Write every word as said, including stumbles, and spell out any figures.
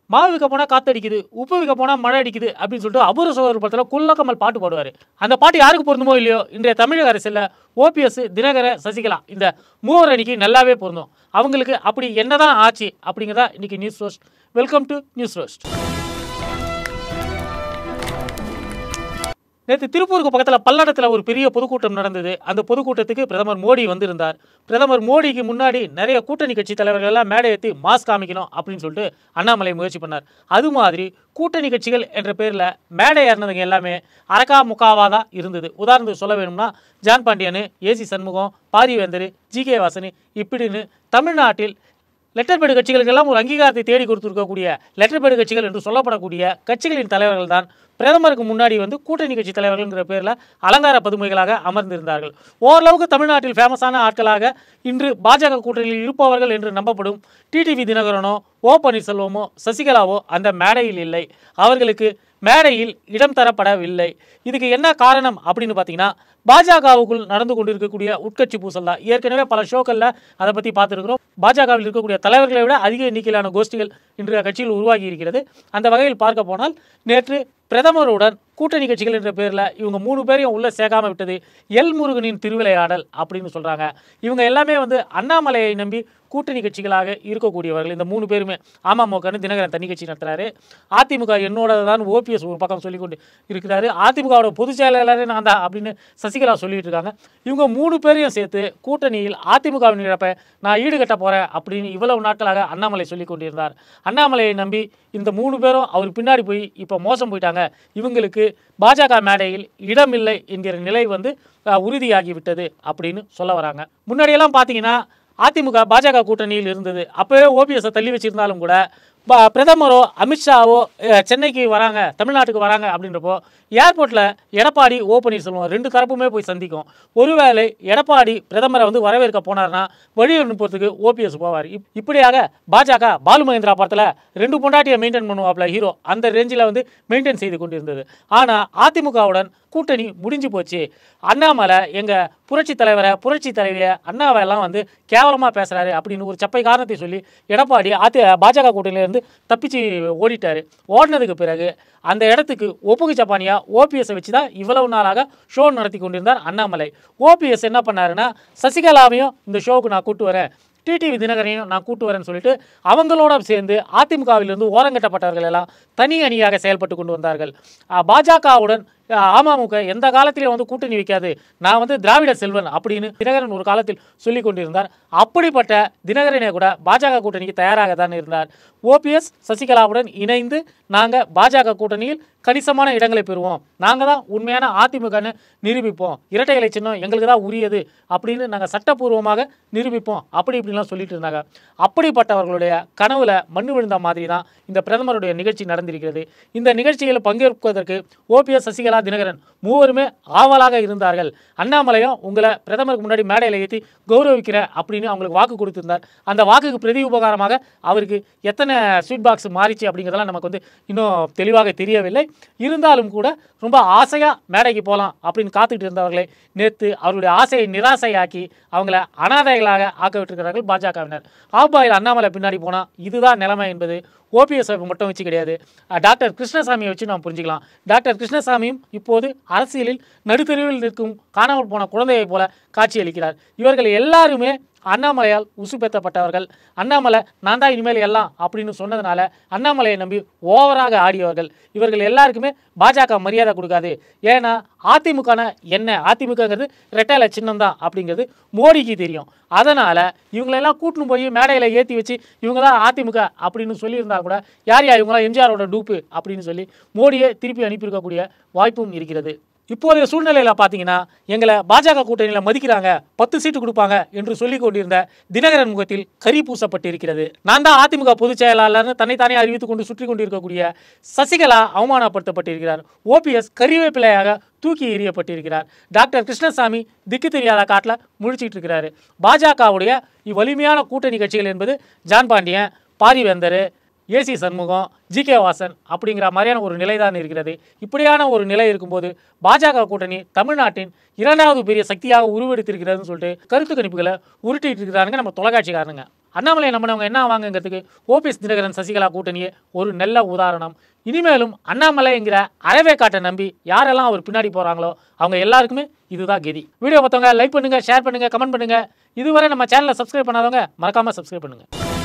மாவு விற்க போனால் காத்தடிக்குது, உப்பு விற்க போனால் மழை அடிக்குது அப்படின்னு சொல்லிட்டு அபூர்வ சகோதரர் படத்தில் குள்ளக்கமல் பாட்டு பாடுவார். அந்த பாட்டு யாருக்கு பொருந்துமோ இல்லையோ, இன்றைய தமிழக அரசியலில் ஓபிஎஸ், தினகரன், சசிகலா இந்த மூவர் அணிக்கு நல்லாவே பொருந்தும். அவங்களுக்கு அப்படி என்னதான் ஆச்சு அப்படிங்கிறதா இன்னைக்கு news roast. Welcome to news roast. நேற்று திருப்பூருக்கு பக்கத்தில் பல்லடத்தில் ஒரு பெரிய பொதுக்கூட்டம் நடந்தது. அந்த பொதுக்கூட்டத்துக்கு பிரதமர் மோடி வந்திருந்தார். பிரதமர் மோடிக்கு முன்னாடி நிறைய கூட்டணி கட்சி தலைவர்கள் எல்லாம் மேடை ஏற்றி மாஸ் காமிக்கணும் அப்படின்னு சொல்லிட்டு அண்ணாமலை முயற்சி பண்ணார். அது மாதிரி கூட்டணி கட்சிகள் என்ற பேரில் மேடை ஏறினதுங்க எல்லாமே அரக்கா முக்காவாக தான் இருந்தது. உதாரணத்துக்கு சொல்ல வேணும்னா John Pandian, AC Shanmugam, Parivendhar, G K Vasan இப்படின்னு தமிழ்நாட்டில் லெட்டர் பேடு கட்சிகளுக்கெல்லாம் ஒரு அங்கீகாரத்தை தேடி கொடுத்துருக்கக்கூடிய லெட்டர் பேடு கட்சிகள் என்று சொல்லப்படக்கூடிய கட்சிகளின் தலைவர்கள் தான் பிரதமருக்கு முன்னாடி வந்து கூட்டணி கட்சி தலைவர்கள்ங்கிற பேரில் அலங்கார பதுமைகளாக அமர்ந்திருந்தார்கள். ஓரளவுக்கு தமிழ்நாட்டில் ஃபேமஸான ஆட்களாக இன்று பாஜக கூட்டணியில் இருப்பவர்கள் என்று நம்பப்படும் டிடிவி தினகரனோ, ஓ பன்னீர்செல்வமோ, சசிகலாவோ அந்த மேடையில் இல்லை. அவர்களுக்கு மேடையில் இடம் தரப்படவில்லை. இதுக்கு என்ன காரணம் அப்படின்னு பார்த்தீங்கன்னா, பாஜகவுக்குள் நடந்து கொண்டிருக்கக்கூடிய உட்கட்சி பூசல் தான். ஏற்கனவே பல ஷோக்களில் அதை பற்றி பார்த்துருக்கிறோம். பாஜகவில் இருக்கக்கூடிய தலைவர்களை விட அதிக எண்ணிக்கையிலான கோஷ்டிகள் இன்றைய கட்சியில் உருவாகி இருக்கிறது. அந்த வகையில் பார்க்க போனால் நேற்று பிரதமருடன் கூட்டணி கட்சிகள் என்ற பேரில் இவங்க மூணு பேரையும் உள்ளே சேர்க்காம விட்டது எல் முருகனின் திருவிளையாடல் அப்படின்னு சொல்கிறாங்க. இவங்க எல்லாமே வந்து அண்ணாமலையை நம்பி கூட்டணி கட்சிகளாக இருக்கக்கூடியவர்கள். இந்த மூணு பேருமே அமமுகன்னு தினகரன் தனி கட்சி நடத்துகிறாரு. அதிமுக என்னோட தான் ஓபிஎஸ் ஒரு பக்கம் சொல்லி கொண்டு இருக்கிறாரு. அதிமுகவோட பொதுச் செயலாளரே நான் தான் அப்படின்னு சசிகலா சொல்லிட்டு இருக்காங்க. இவங்க மூணு பேரையும் சேர்த்து கூட்டணியில் அதிமுகவின் இழப்பை நான் ஈடுகட்ட போகிறேன் அப்படின்னு இவ்வளவு நாட்களாக அண்ணாமலை சொல்லி கொண்டிருந்தார். அண்ணாமலையை நம்பி இந்த மூணு பேரும் அவர் பின்னாடி போய் இப்போ மோசம் போயிட்டாங்க. இவங்களுக்கு பாஜக மேடையில் இடமில்லை என்கிற நிலை வந்து உறுதியாகிவிட்டது அப்படின்னு சொல்ல வராங்க. முன்னாடியெல்லாம் பார்த்தீங்கன்னா அதிமுக பாஜக கூட்டணியில் இருந்தது. அப்போவே ஓபிஎஸ்ஸை தள்ளி வச்சிருந்தாலும் கூட பிரதமரோ அமித்ஷாவோ சென்னைக்கு வராங்க, தமிழ்நாட்டுக்கு வராங்க அப்படின்றப்போ ஏர்போர்ட்டில் எடப்பாடி, ஓ பன்னீர்செல்வம் ரெண்டு தரப்புமே போய் சந்திக்கும். ஒருவேளை எடப்பாடி பிரதமரை வந்து வரவேற்க போனார்னா வழி அனுப்புறதுக்கு ஓபிஎஸ் போவார். இப் இப்படியாக பாஜக பாலு மகேந்திரா படத்தில் ரெண்டு பொண்டாட்டியை மெயின்டைன் பண்ணுவாப்ல ஹீரோ, அந்த ரேஞ்சில் வந்து மெயின்டைன் செய்து கொண்டிருந்தது. ஆனால் அதிமுகவுடன் கூட்டணி முடிஞ்சு போச்சு. அண்ணாமலை எங்கள் புரட்சி தலைவரை, புரட்சி தலைவியை, அண்ணாவை எல்லாம் வந்து கேவலமாக பேசுகிறாரு அப்படின்னு ஒரு சப்பை காரணத்தை சொல்லி எடப்பாடி அதி பாஜக கூட்டணியிலேருந்து தப்பிச்சு ஓடிட்டார். ஓடினதுக்கு பிறகு அந்த இடத்துக்கு ஒப்புக்கு சப்பானியா ஓபிஎஸ்ஸை வச்சு தான் இவ்வளவு நாளாக ஷோ நடத்தி கொண்டிருந்தார் அண்ணாமலை. ஓபிஎஸ் என்ன பண்ணாருன்னா, சசிகலாவையும் இந்த ஷோவுக்கு நான் கூட்டு வரேன், டிடிவி தினகரையும் நான் கூட்டு வரேன்னு சொல்லிட்டு அவங்களோட சேர்ந்து அதிமுகவிலிருந்து ஓரங்கட்டப்பட்டவர்கள் எல்லாம் தனி அணியாக செயல்பட்டு கொண்டு வந்தார்கள். பாஜகவுடன் அமமுக எந்த காலத்திலையும் வந்து கூட்டணி வைக்காது, நான் வந்து திராவிட செல்வன் அப்படின்னு தினகரன் ஒரு காலத்தில் சொல்லி கொண்டிருந்தார். அப்படிப்பட்ட தினகரனே கூட பாஜக கூட்டணிக்கு தயாராக தான் இருந்தார். ஓபிஎஸ் சசிகலாவுடன் இணைந்து நாங்கள் பாஜக கூட்டணியில் கணிசமான இடங்களை பெறுவோம், நாங்கள் தான் உண்மையான அதிமுகன்னு நிரூபிப்போம், இரட்டை இலை சின்னம் எங்களுக்கு தான் உரியது அப்படின்னு நாங்கள் சட்டப்பூர்வமாக நிரூபிப்போம் அப்படி இப்படிலாம் சொல்லிட்டு இருந்தாங்க. அப்படிப்பட்டவர்களுடைய கனவுல மண்ணு விழுந்த மாதிரி தான் இந்த பிரதமருடைய நிகழ்ச்சி நடந்திருக்கிறது. இந்த நிகழ்ச்சியில் பங்கேற்பதற்கு ஓபிஎஸ், சசிகலா, தினகரன் மூவருமே ஆவலாக இருந்தார்கள். அண்ணாமலையும் உங்களை பிரதமருக்கு முன்னாடி மேடையில் ஏற்றி கௌரவிக்கிறேன் அப்படின்னு அவங்களுக்கு வாக்கு கொடுத்திருந்தார். அந்த வாக்குக்கு பிரதி உபகாரமாக அவருக்கு எத்தனை ஸ்வீட் பாக்ஸ் மாறிச்சு அப்படிங்கிறதெல்லாம் நமக்கு வந்து இன்னும் தெளிவாக தெரியவில்லை. இருந்தாலும் கூட ரொம்ப ஆசையாக மேடைக்கு போகலாம் அப்படின்னு காத்துக்கிட்டு இருந்தவர்களை நேற்று அவருடைய ஆசையை நிராசையாக்கி அவங்கள அனாதைகளாக ஆக்க விட்டுருக்கிறார்கள் பாஜகவினர். ஆப்பாயில் அண்ணாமலை பின்னாடி போனால் இதுதான் நிலைமை என்பது ஓபிஎஸ் மட்டும் வச்சு கிடையாது, டாக்டர் கிருஷ்ணசாமியை வச்சு நாம் புரிஞ்சுக்கலாம். டாக்டர் கிருஷ்ணசாமியும் இப்போது அரசியலில் நடுத்தெருவில் நிற்கும் காணாமல் போன குழந்தையை போல காட்சியளிக்கிறார். இவர்கள் எல்லாருமே அண்ணாமலையால் உசுப்பேற்றப்பட்டவர்கள். அண்ணாமலை நான் தான் இனிமேல் எல்லாம் அப்படின்னு சொன்னதுனால அண்ணாமலையை நம்பி ஓவராக ஆடியவர்கள். இவர்கள் எல்லாருக்குமே பாஜக மரியாதை கொடுக்காது. ஏன்னா அதிமுகனா என்ன, அதிமுகங்கிறது ரெட்டையில சின்னம் தான் அப்படிங்கிறது மோடிக்கு தெரியும். அதனால் இவங்களெல்லாம் கூட்டின்னு போய் மேடையில் ஏற்றி வச்சு இவங்க தான் அதிமுக அப்படின்னு சொல்லியிருந்தா கூட யார் யா இவங்களாம் எம்ஜிஆரோட டூப்பு அப்படின்னு சொல்லி மோடியை திருப்பி அனுப்பியிருக்கக்கூடிய வாய்ப்பும் இருக்கிறது. இப்போதைய சூழ்நிலையில் பார்த்தீங்கன்னா எங்களை பாஜக கூட்டணியில் மதிக்கிறாங்க, பத்து சீட்டு கொடுப்பாங்க என்று சொல்லிக் கொண்டிருந்த தினகரன் முகத்தில் கரி பூசப்பட்டிருக்கிறது. நான் தான் அதிமுக பொதுச் செயலாளர்னு தன்னைத்தானே அறிவித்துக் கொண்டு சுற்றி கொண்டிருக்கக்கூடிய சசிகலா அவமானப்படுத்தப்பட்டிருக்கிறார். ஓபிஎஸ் கறிவேப்பிலையாக தூக்கி எறியப்பட்டிருக்கிறார். டாக்டர் கிருஷ்ணசாமி திக்கு தெரியாத காட்டில் முழிச்சிட்டு இருக்கிறாரு. பாஜகவுடைய இவ்வலிமையான கூட்டணி கட்சிகள் என்பது John Pandian, Parivendhar, AC Shanmugam, G K Vasan அப்படிங்கிற மாதிரியான ஒரு நிலை தான் இருக்கிறது. இப்படியான ஒரு நிலை இருக்கும்போது பாஜக கூட்டணி தமிழ்நாட்டின் இரண்டாவது பெரிய சக்தியாக உருவெடுத்திருக்கிறதுன்னு சொல்லிட்டு கருத்து கணிப்புகளை உருட்டிட்டு இருக்கிறாருங்க நம்ம தொலைக்காட்சிக்காரனுங்க. அண்ணாமலை நம்பினவங்க என்ன ஆவாங்கிறதுக்கு ஓபிஎஸ் தினகரன் சசிகலா கூட்டணியே ஒரு நல்ல உதாரணம். இனிமேலும் அண்ணாமலைங்கிற அறவே காட்டை நம்பி யாரெல்லாம் அவர் பின்னாடி போகிறாங்களோ அவங்க எல்லாருக்குமே இதுதான் கதி. வீடியோ பார்த்தவங்க லைக் பண்ணுங்கள், ஷேர் பண்ணுங்கள், கமெண்ட் பண்ணுங்கள். இதுவரை நம்ம சேனலை சப்ஸ்கிரைப் பண்ணாதவங்க மறக்காமல் சப்ஸ்கிரைப் பண்ணுங்கள்.